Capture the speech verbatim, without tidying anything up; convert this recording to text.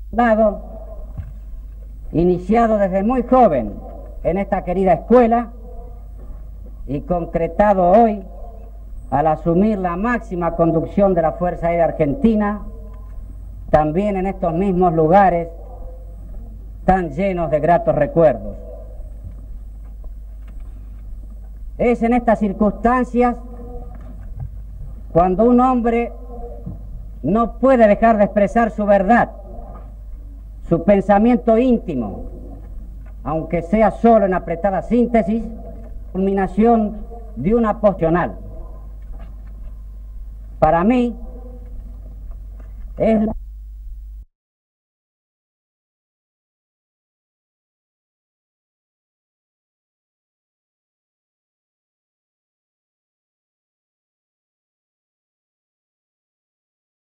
Dado, iniciado desde muy joven en esta querida escuela y concretado hoy al asumir la máxima conducción de la Fuerza Aérea Argentina, también en estos mismos lugares tan llenos de gratos recuerdos. Es en estas circunstancias cuando un hombre no puede dejar de expresar su verdad, su pensamiento íntimo, aunque sea solo en apretada síntesis, culminación de una postional. Para mí, es la